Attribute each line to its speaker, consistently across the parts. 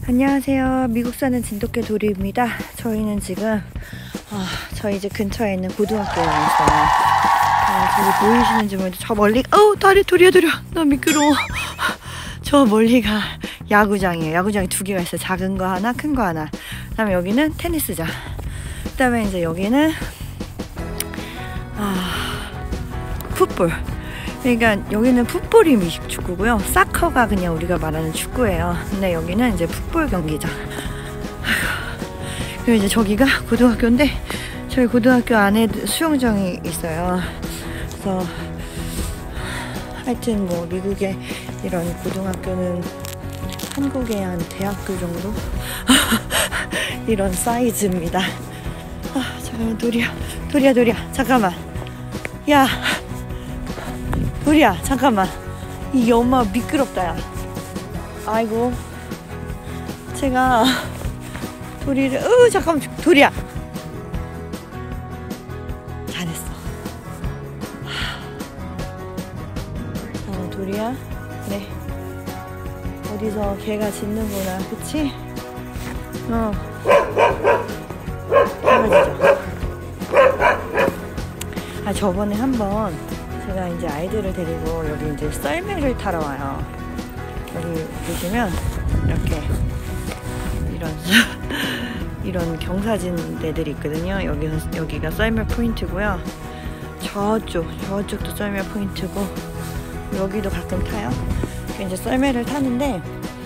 Speaker 1: 안녕하세요. 미국 사는 진돗개 도리입니다. 저희는 지금 저희 집 근처에 있는 고등학교에 있어요. 저기 보이시는지 모르겠는데 저 멀리 다리 도리야 나 미끄러워. 저 멀리가 야구장이에요. 야구장이 두 개가 있어요. 작은 거 하나, 큰 거 하나. 그 다음에 여기는 테니스장. 그 다음에 이제 여기는 풋볼. 그러니까 여기는 풋볼이 미식 축구고요. 사커가 그냥 우리가 말하는 축구예요. 근데 여기는 이제 풋볼 경기장. 그리고 이제 저기가 고등학교인데 저희 고등학교 안에 수영장이 있어요. 그래서 하여튼 뭐 미국의 이런 고등학교는 한국의 한 대학교 정도 이런 사이즈입니다. 잠깐만 도리야 잠깐만. 야 도리야 잠깐만. 이 엄마 미끄럽다 야. 아이고 제가 도리를 잠깐만 도리야 잘했어. 도리야 네 어디서 개가 짖는구나 그치? 강아지죠. 저번에 한번 제가 이제 아이들을 데리고 여기 이제 썰매를 타러 와요. 여기 보시면 이렇게 이런 경사진 데들이 있거든요. 여기가 썰매 포인트고요. 저쪽도 썰매 포인트고 여기도 가끔 타요. 이제 썰매를 타는데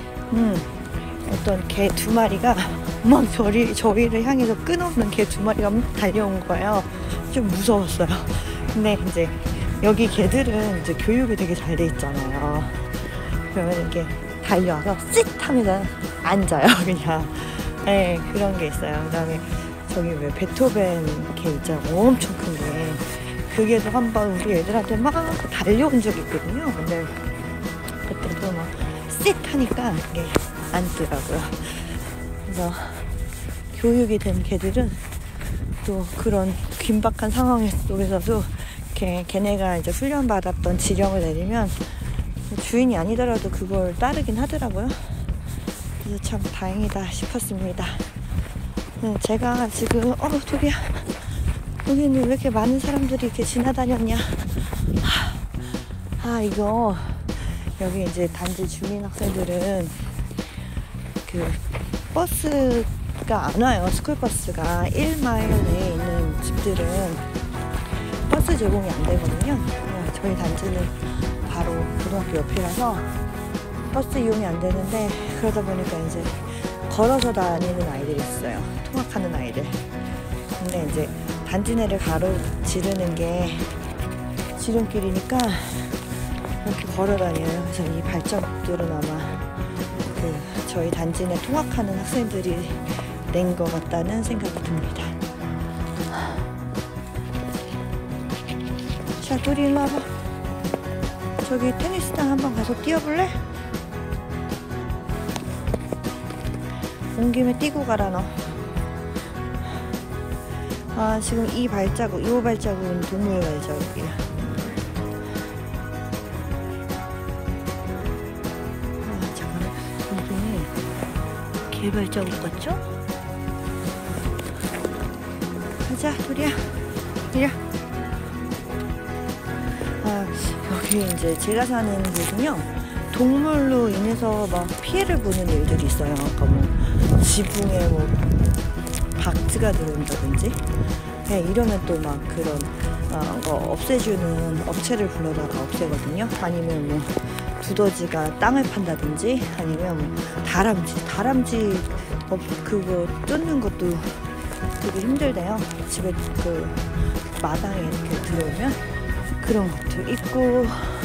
Speaker 1: 어떤 개 두 마리가 막 저희를 향해서 끝없는 개 두 마리가 막 달려온 거예요. 좀 무서웠어요. 근데 이제 여기 개들은 이제 교육이 되게 잘 돼 있잖아요. 그러면 이렇게 달려와서 씩 하면서 앉아요 그냥. 네, 그런 게 있어요. 그 다음에 저기 왜 베토벤 개 있잖아요. 엄청 큰 게. 그게도 한번 우리 애들한테 막 달려온 적이 있거든요. 근데 그때도 막 씩 하니까 그게 앉더라고요. 그래서 교육이 된 개들은 또 그런 긴박한 상황 속에서도 걔네가 이제 훈련받았던 지령을 내리면 주인이 아니더라도 그걸 따르긴 하더라고요. 그래서 참 다행이다 싶었습니다. 제가 지금 도리야 여기는 왜 이렇게 많은 사람들이 이렇게 지나다녔냐. 이거 여기 이제 단지 주민 학생들은 그 버스가 안 와요. 스쿨버스가 1마일 내에 있는 집들은 버스 제공이 안 되거든요. 저희 단지는 바로 고등학교 옆이라서 버스 이용이 안 되는데 그러다 보니까 이제 걸어서 다니는 아이들이 있어요. 통학하는 아이들. 근데 이제 단지 내를 가로지르는 게 지름길이니까 이렇게 걸어 다녀요. 그래서 이 발자국들은 아마 저희 단지 내 통학하는 학생들이 낸 것 같다는 생각이 듭니다. 자, 도리 일로 와봐. 저기 테니스장 한번 가서 뛰어볼래? 온 김에 뛰고 가라 너. 지금 이 발자국은 동물 발자국이야. 잠깐만 이게 개 발자국 같죠? 가자 도리야 이리. 여기 이제 제가 사는 곳은요 동물로 인해서 막 피해를 보는 일들이 있어요. 아까 뭐 지붕에 뭐 박쥐가 들어온다든지 이러면 또 막 그런 거 없애주는 업체를 불러다가 없애거든요. 아니면 뭐 두더지가 땅을 판다든지 아니면 뭐 다람쥐 그거 쫓는 것도 되게 힘들대요. 집에 그 마당에 이렇게 들어오면 그런 것도 있고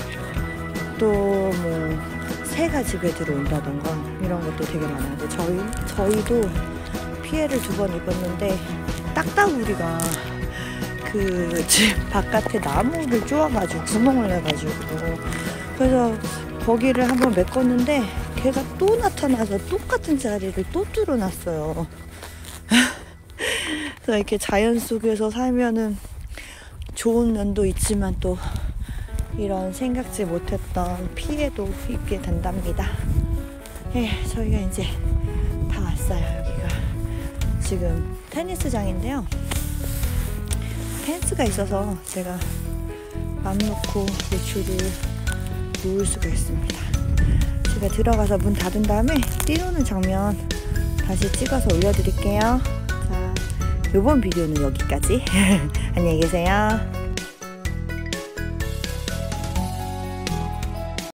Speaker 1: 또 뭐 새가 집에 들어온다던가 이런 것도 되게 많아요. 근데 저희도 피해를 2번 입었는데 딱따구리가 그 집 바깥에 나무를 쪼아가지고 구멍을 내가지고 그래서 거기를 한번 메꿨는데 걔가 또 나타나서 똑같은 자리를 또 뚫어놨어요. 그래서 이렇게 자연 속에서 살면은 좋은 면도 있지만 또 이런 생각지 못했던 피해도 입게 된답니다. 저희가 이제 있어요. 여기가 지금 테니스장인데요. 펜스가 있어서 제가 맘 놓고 외출을 놓을 수가 있습니다. 제가 들어가서 문 닫은 다음에 뛰노는 장면 다시 찍어서 올려드릴게요. 자, 이번 비디오는 여기까지. 안녕히 계세요.